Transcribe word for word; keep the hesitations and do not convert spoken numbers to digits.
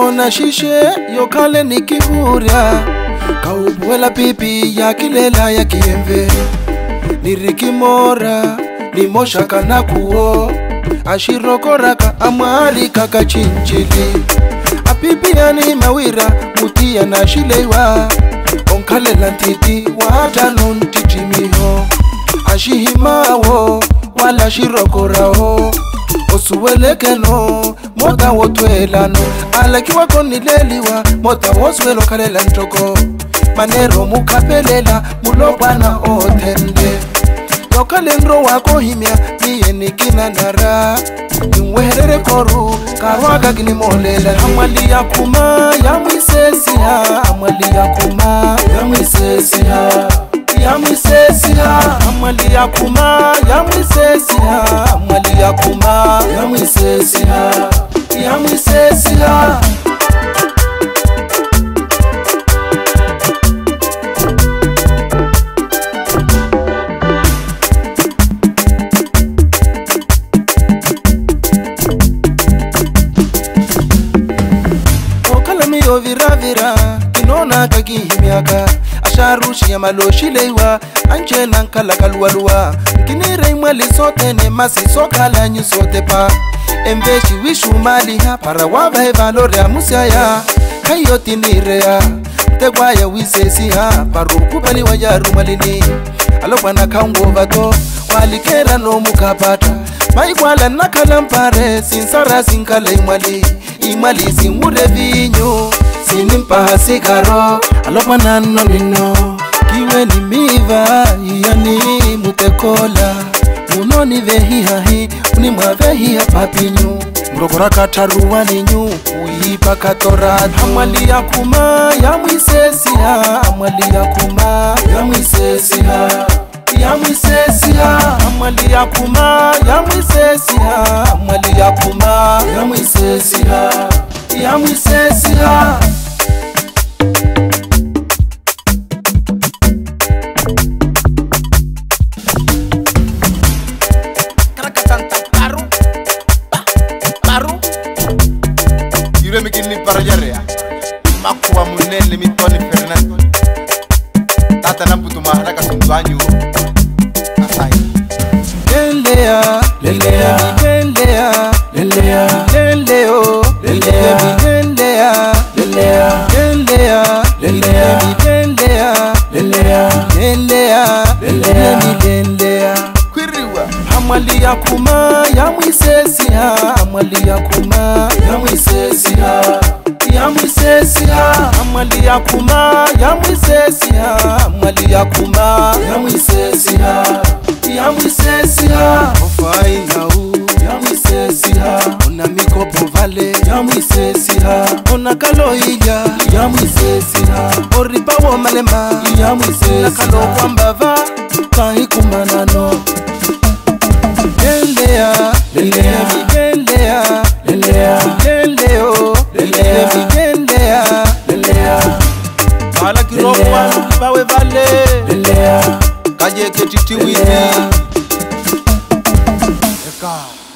Ona shishe yokale nikihuria Kaubuela pipi ya kilela ya kiemve Nirikimora ni mosha kanakuo Ashirokoraka amari kakachinchili Apipi yani mawira mutia na shilewa Onkale lantiti watanon tijimiho Ashihimawo wala shirokorao Osuwelekeno mota wotwelano Alakiwa konileliwa mota woswelo kalela ntoko Manero mukapelela mulopana otende Yokalendro wako himya miye nikina nara Nweherere koru karwaga gini molela Amwali ya kuma ya mwisesi ha Amwali ya kuma ya mwisesi ha Ya mwisesi ha Amwali ya kuma ya mwisesi ha Amwali ya kuma ya mwisesi ha Ya mwisesi ha Vira vira kinona kakihimiaka Asharushi ya maloshi leiwa Anche nankala kalualua Kinire imwali sote ne masi soka la nyusote pa Embeshi wishu mali ha Para wava eva lore ya musiaya Kayoti nirea Mtegwa ya wisesi ha Paruku bali wajaru malini Alokwana kaungo vato Walikera no mukapata Maigwala nakalampare Sinsara sinkale imwali Imwali simure vinyo Sinimpa sigaro Alopana no nino Kiwe ni miva Yani mutekola Munoni vehi hahi Unimwa vehi hapapinyu Mrokora kataruwa ninyu Uipa katoratu Amwali ya kuma ya mwisesi ha Amwali ya kuma ya mwisesi ha Ya mwisesi ha Amwali ya kuma ya mwisesi ha Amwali ya kuma ya mwisesi ha Ya mwisesi ha Yure mikini parajarea Makuwa munele mitoni Fernando Tata namputu maharaka sumbanyu Asai Lelea Lelea Lelea Lelea Leleo Lelea Lelea Lelea Lelea Lelea Lelea Lelea Lelea Lelea Lelea Kwiriwa Amwali ya kuma ya mwisesi ha Amwali ya kuma ya mwisesi ha Ya mwisesi ha Amwali ya kuma ya mwisesi ha Amwali ya kuma ya mwisesi ha Ya mwisesi ha Ofai na u Ya mwisesi ha Ona mikopo vale Ya mwisesi ha Ona kalo ija Ya mwisesi ha Oripa wo malema Ya mwisesi ha Nakalo kwa mbava Kahi kumanano Lelea Lelea Lelea Lelea Leleo Lelea Lelea Lelea Bala kirokwa bawe vale Lelea Kaje ketiti witi Eka